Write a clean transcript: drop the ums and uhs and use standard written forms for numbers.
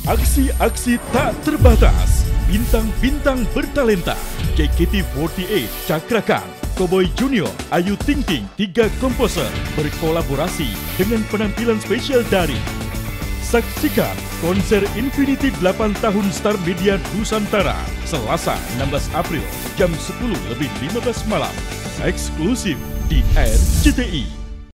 Aksi-aksi tak terbatas, bintang-bintang bertalenta, JKT48 Cakra Khan, Cowboy Junior, Ayu Ting Ting, 3 komposer berkolaborasi dengan penampilan spesial dari. Saksikan konser Infinity 8 tahun Star Media Nusantara, Selasa 16 April jam 10:15 malam, eksklusif di RCTI.